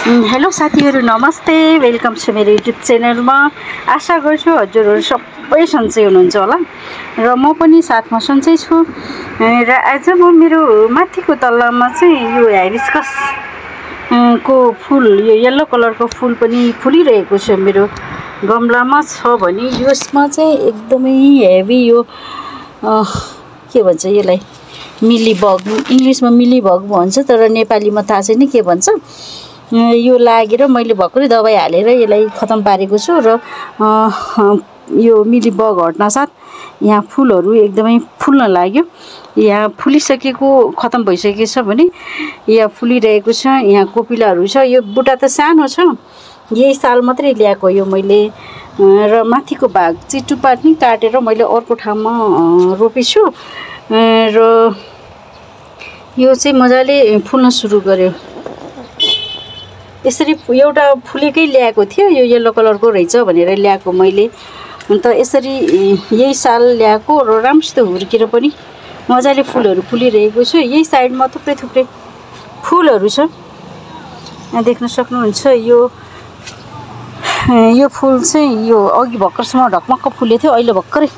Hello साथीहरु नमस्ते welcome छ मेरो युट्युब च्यानलमा। आशा गर्छु हजुरहरु सबै सन्चै हुनुहुन्छ होला र म पनि साथमा सन्चै छु। र आज म मेरो माथिको तल्लामा चाहिँ यो हाइबिस्कस को फूल यो येलो कलरको फूल पनि फुलिरहेको छ मेरो गमलामा छ भने यसमा चाहिँ एकदमै हेभी यो के भन्छ यसलाई मिलीबग इंग्लिशमा मिलीबग भन्छ तर नेपालीमा थाहा छैन के भन्छ। यो लागेर मैले भर्खरै दबाई हालेर यसलाई खतम पारेको छु र यो मिलीबग हट्न साथ यहाँ फूलहरू एकदमै फुल्न लाग्यो। यहाँ फुलिसकेको खतम भइसकेको छ भने यहाँ फुलिरहेको छ। यहाँ कोपिलाहरू छ। यो बुटा त सानो छ, यही साल मात्रै ल्याएको यो मैले र माथिको भाग चाहिँ टुप्पा नि काटेर मैले अर्को ठाउँमा रोपेछु र यो चाहिँ मजाले फुल्न सुरु गर्यो। यसरी एउटा फुलेकै ल्याएको थियो, यो येलो कलरको रहेछ भनेर ल्याएको मैले। अन्त यसरी यही साल ल्याएको र राम्रोसित हुर्केर पनि मजाले फुलहरू फुलिरहेको छ। यही साइडमा थुप्रै थुप्रै फुलहरू छ, यहाँ देख्न सक्नुहुन्छ। यो फुल चाहिँ यो अघि भर्खरसम्म ढकमक्क फुलेको थियो, अहिले भर्खरै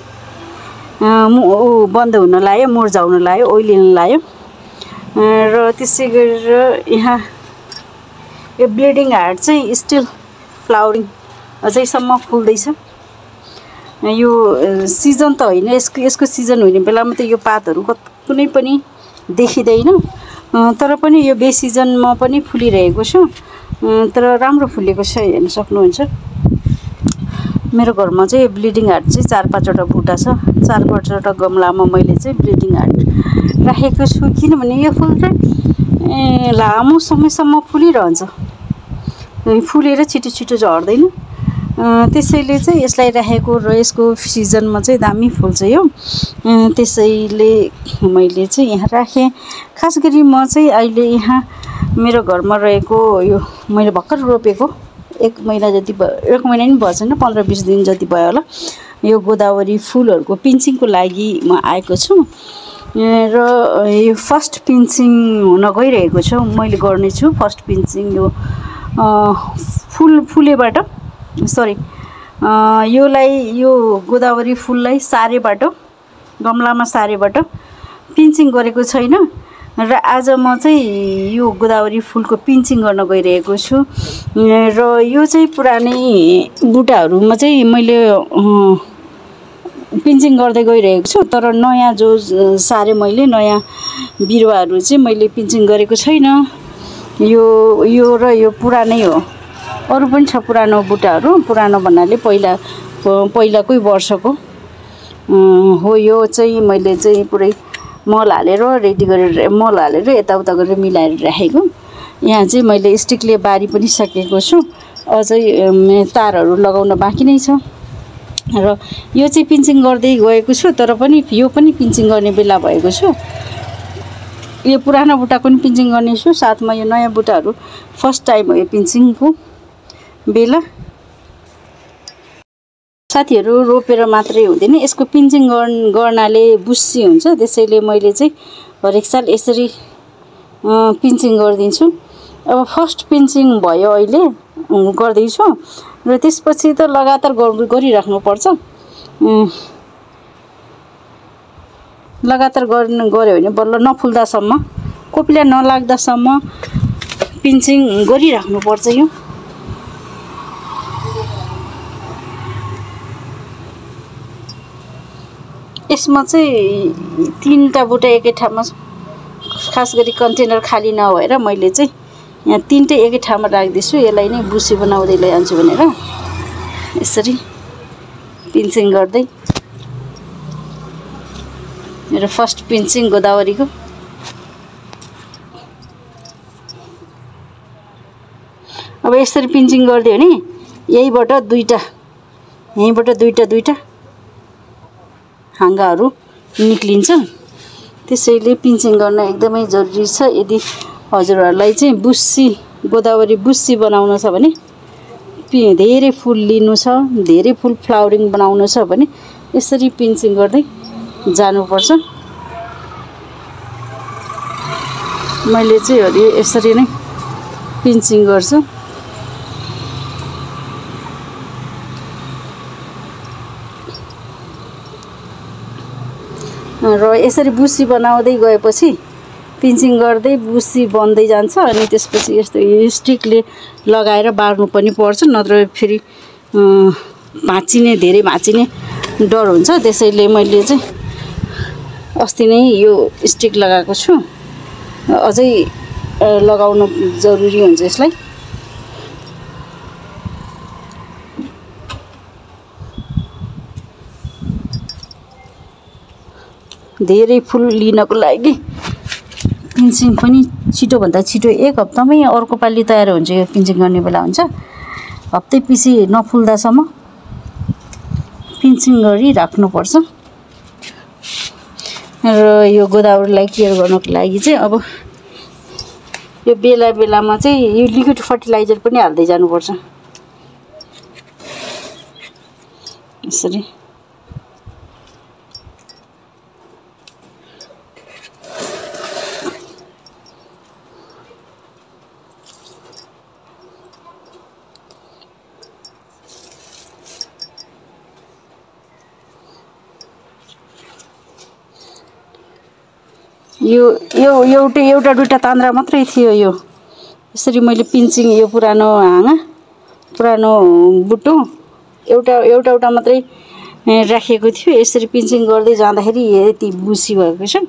बन्द हुन लाग्यो, मुर्झाउन लाग्यो, ओइलिन लाग्यो। र त्यसै गरेर यहाँ यो ब्लिडिङ हार्ट चाहिँ स्टिल फ्लावरिङ अझैसम्म फुल्दैछ। यो सिजन त होइन, यसको सिजन हुने बेलामा त यो पातहरू कुनै पनि देखिँदैन, तर पनि यो बेसिजनमा पनि फुलिरहेको छ। तर राम्रो फुलेको छ, हेर्न सक्नुहुन्छ। मेरो घरमा चाहिँ ब्लिडिङ हार्ट चाहिँ 4-5वटा बुटा छ। 4-5वटा गमलामा मैले चाहिँ ब्लिडिङ हार्ट राखेको छु किनभने यो फुल चाहिँ लामो समयसम्म फुलिरहन्छ, फुलेर छिटो छिटो झर्दैन। त्यसैले चाहिँ यसलाई राखेको र यसको सिजनमा चाहिँ दामी फुल्छ यो। त्यसैले मैले चाहिँ यहाँ राखेँ। खास गरी म चाहिँ अहिले यहाँ मेरो घरमा रहेको यो मैले भर्खर रोपेको 1 महिना जति भयो, 1 महिना नि भएको छैन, 15-20 दिन जति भयो होला। यो गोदावरी फुलहरूको पिन्चिङको लागि म आएको छु र यो फर्स्ट पिन्चिङ हुन गइरहेको छ। मैले गर्नेछु फर्स्ट पिन्चिङ यो फुलेबाट सरी यो गोदावरी फुललाई सारेबाट गमलामा सारेबाट पिन्चिङ गरेको छैन र आज म चाहिँ यो गोदावरी फुलको पिन्चिङ गर्न गइरहेको छु। र यो चाहिँ पुरानै बुटाहरूमा चाहिँ मैले पिन्चिङ गर्दै गइरहेको छु, तर नयाँ जो सारे मैले नयाँ बिरुवाहरू चाहिँ मैले पिन्चिङ गरेको छैन। यो र यो पुरानै हो, अरू पनि छ पुरानो बुटाहरू। पुरानो भन्नाले पहिलाकै वर्षको हो। यो चाहिँ मैले चाहिँ पुरै मल हालेर रेडी गरेर मल हालेर यताउता गरेर मिलाएर राखेको। यहाँ चाहिँ मैले स्टिकले बारी पनि सकेको छु, अझै तारहरू लगाउन बाँकी नै छ। र यो चाहिँ पिन्चिङ गर्दै गएको छु, तर पनि यो पनि पिन्चिङ गर्ने बेला भएको छ। यो पुरानो बुटाको पनि पिन्चिङ गर्ने छु, साथमा यो नयाँ बुटाहरू फर्स्ट टाइम हो यो पिन्चिङको बेला। साथीहरू रोपेर मात्रै हुँदैन, यसको पिन्चिङ गर्नाले बुस्सी हुन्छ। त्यसैले मैले चाहिँ हरेक साल यसरी पिन्चिङ गरिदिन्छु। अब फर्स्ट पिन्चिङ भयो, अहिले गर्दैछु र त्यसपछि त लगातार गरिराख्नुपर्छ। लगातार गऱ्यो भने बल्ल नफुल्दासम्म, कोपिला नलाग्दासम्म पिन्चिङ गरिराख्नुपर्छ। यो यसमा चाहिँ 3टा बुटा एकै ठाउँमा, खास गरी कन्टेनर खाली नभएर मैले चाहिँ यहाँ 3टै एकै ठाउँमा राख्दैछु। यसलाई नै बुसी बनाउँदै लैजान्छु भनेर यसरी पिन्चिङ गर्दै। मेरो फर्स्ट पिन्चिङ गोदावरीको। अब यसरी पिन्चिङ गरिदियो भने यहीँबाट दुईटा हाँगाहरू निक्लिन्छ। त्यसैले पिन्चिङ गर्न एकदमै जरुरी छ। यदि हजुरहरूलाई चाहिँ गोदावरी बुस्सी बनाउनु छ भने, धेरै फुल लिनु छ, धेरै फुल फ्लावरिङ बनाउनु छ भने यसरी पिन्चिङ गर्दै जानुपर्छ। मैले चाहिँ यसरी नै पिन्चिङ गर्छु। यसरी बुसी बनाउँदै गएपछि पिन्चिङ गर्दै बुसी बन्दै जान्छ अनि त्यसपछि यस्तो स्टिकले लगाएर बार्नु पनि पर्छ नत्र फेरि भाँचिने धेरै भाँचिने डर हुन्छ त्यसैले मैले चाहिँ अस्ति नै यो स्टिक लगाएको छु अझै लगाउनु जरुरी हुन्छ यसलाई धेरै फुल लिनको लागि पिन्चिङ पनि छिटोभन्दा छिटो एक हप्तामै अर्को पालि तयार हुन्छ यो पिन्चिङ गर्ने बेला हुन्छ हप्तै पछि नफुल्दासम्म पिन्चिङ गरी राख्नुपर्छ र यो गोदावरीलाई केयर गर्नको लागि चाहिँ अब यो बेला बेलामा चाहिँ यो लिक्विड फर्टिलाइजर पनि हाल्दै जानुपर्छ यसरी यो एउटा दुईटा तान्द्रा मात्रै थियो यो यसरी मैले पिन्चिङ यो पुरानो हाँगा पुरानो बुट्टो एउटा मात्रै राखेको थियो यसरी पिन्चिङ गर्दै जाँदाखेरि यति बुसी भएको छ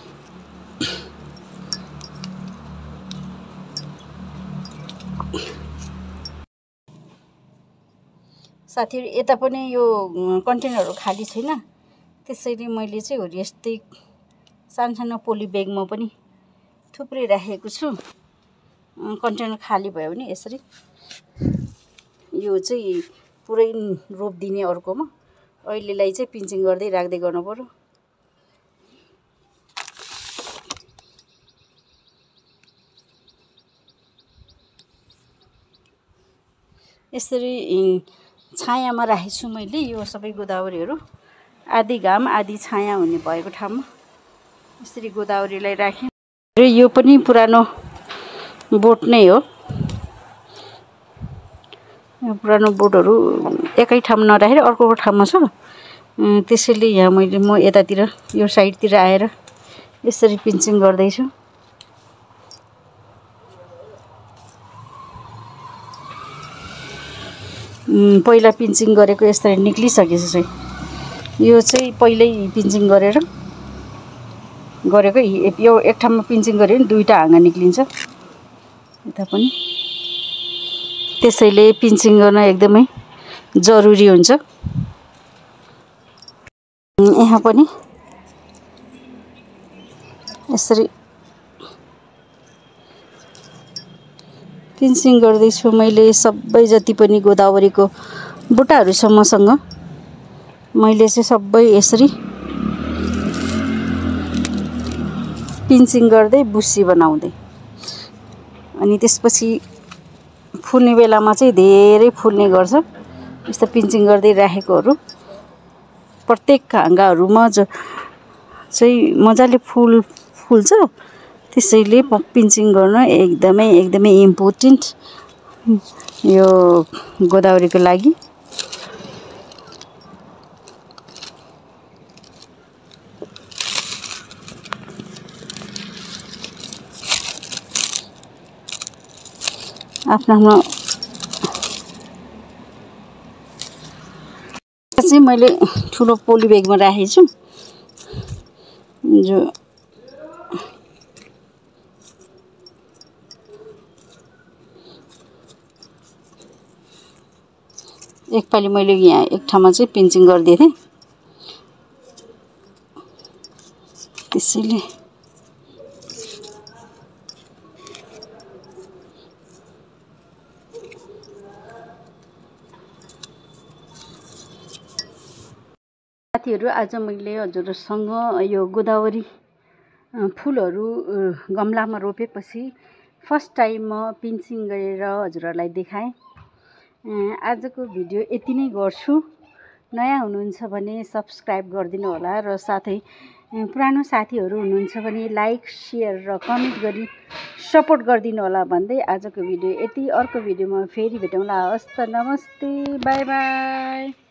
साथीहरु यता पनि यो कन्टेनरहरु खाली छैन त्यसैले मैले चाहिँ हो यस्तै सानो पोली ब्यागमा पनि थुप्रै राखेको छु कन्टेनर खाली भयो भने यसरी यो चाहिँ पुरै रोप्दिने अर्कोमा अहिलेलाई चाहिँ पिन्चिङ गर्दै राख्दै गर्नुपर्यो यसरी छायामा राखेको छु मैले यो सबै गोदावरीहरु आधी घाम आधी छाया हुने भएको ठाउँमा यसरी गोदावरीलाई राखेँ र यो पनि पुरानो बोट नै हो यो पुरानो बोटहरु एकै ठाउँमा नराखेर अर्को ठाउँमा छ त्यसैले यहाँ मैले म यतातिर यो साइडतिर आएर यसरी पिन्चिङ गर्दै छु पहिला पिन्चिङ गरेको यसरी निक्लिसकेछ चाहिँ यो चाहिँ पहिल्यै पिन्चिङ गरेको यो एक ठाउँमा पिन्चिङ गरे भने दुईटा हाँगा निक्लिन्छ यता पनि त्यसैले पिन्चिङ गर्न एकदमै जरुरी हुन्छ यहाँ पनि यसरी पिन्चिङ गर्दै छु मैले सबै जति पनि गोदावरीको बुट्टाहरु छ मसँग मैले चाहिँ सबै यसरी पिन्चिङ गर्दै बुसी बनाउँदै अनि त्यसपछि फुल्ने बेलामा चाहिँ धेरै फुल्ने गर्छ यस्तो पिन्चिङ गर्दै राखेकोहरु प्रत्येक हाँगाहरुमा चाहिँ मजाले फुल्छ त्यसैले पिन्चिङ गर्न एकदमै इम्पोर्टेन्ट यो गोदावरीको लागि आफ्नो चाहिँ मैले ठुलो पोली ब्यागमा राखेको छु जो एकपालि मैले यहाँ एक ठाउँमा चाहिँ पिन्चिङ गर्दै थिएँ त्यसैले साथीहरु आज मैले हजुरसँग यो गोदावरी फुलहरु गमलामा रोपेपछि फर्स्ट टाइम म पिन्चिङ गरेर हजुरहरुलाई देखाएँ आजको भिडियो यति नै गर्छु नयाँ हुनुहुन्छ भने सब्स्क्राइब गरिदिनु होला र साथै पुरानो साथीहरु हुनुहुन्छ भने लाइक शेयर र कमेन्ट गरी सपोर्ट गरिदिनु होला भन्दै आजको भिडियो यति अर्को भिडियोमा फेरि भेटौँला हस्त नमस्ते बाइ बाइ